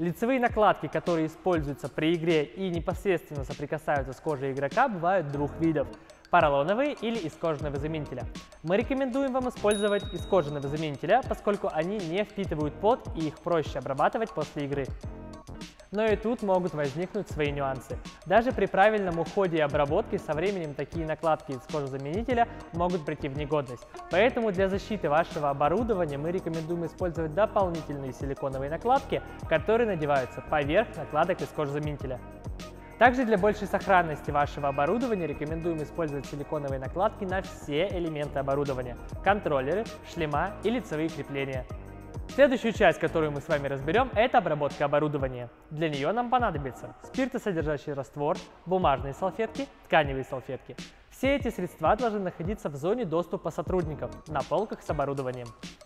Лицевые накладки, которые используются при игре и непосредственно соприкасаются с кожей игрока, бывают двух видов – поролоновые или из кожаного заменителя. Мы рекомендуем вам использовать из кожаного заменителя, поскольку они не впитывают пот и их проще обрабатывать после игры. Но и тут могут возникнуть свои нюансы. Даже при правильном уходе и обработке со временем такие накладки из кожезаменителя могут прийти в негодность. Поэтому для защиты вашего оборудования мы рекомендуем использовать дополнительные силиконовые накладки, которые надеваются поверх накладок из кожезаменителя. Также для большей сохранности вашего оборудования рекомендуем использовать силиконовые накладки на все элементы оборудования – контроллеры, шлема и лицевые крепления. Следующую часть, которую мы с вами разберем, это обработка оборудования. Для нее нам понадобится спиртосодержащий раствор, бумажные салфетки, тканевые салфетки. Все эти средства должны находиться в зоне доступа сотрудников, на полках с оборудованием.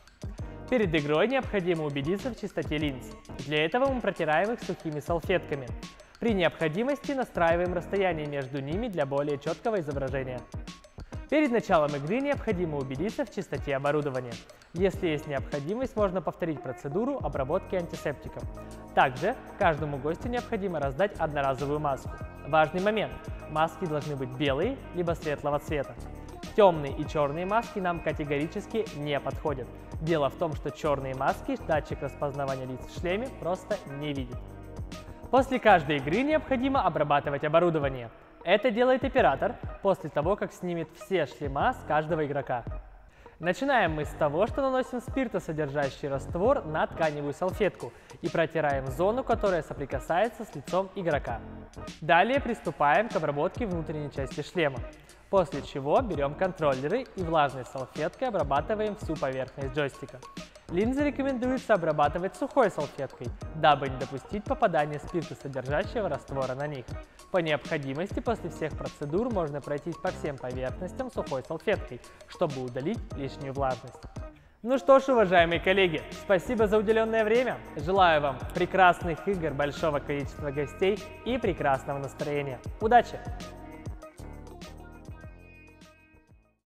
Перед игрой необходимо убедиться в чистоте линз. Для этого мы протираем их сухими салфетками. При необходимости настраиваем расстояние между ними для более четкого изображения. Перед началом игры необходимо убедиться в чистоте оборудования. Если есть необходимость, можно повторить процедуру обработки антисептиком. Также каждому гостю необходимо раздать одноразовую маску. Важный момент – маски должны быть белые либо светлого цвета. Темные и черные маски нам категорически не подходят. Дело в том, что черные маски датчик распознавания лиц в шлеме просто не видит. После каждой игры необходимо обрабатывать оборудование. Это делает оператор после того, как снимет все шлема с каждого игрока. Начинаем мы с того, что наносим спиртосодержащий раствор на тканевую салфетку и протираем зону, которая соприкасается с лицом игрока. Далее приступаем к обработке внутренней части шлема, после чего берем контроллеры и влажной салфеткой обрабатываем всю поверхность джойстика. Линзы рекомендуется обрабатывать сухой салфеткой, дабы не допустить попадания спиртосодержащего раствора на них. По необходимости после всех процедур можно пройтись по всем поверхностям сухой салфеткой, чтобы удалить лишнюю влажность. Ну что ж, уважаемые коллеги, спасибо за уделенное время. Желаю вам прекрасных игр, большого количества гостей и прекрасного настроения. Удачи!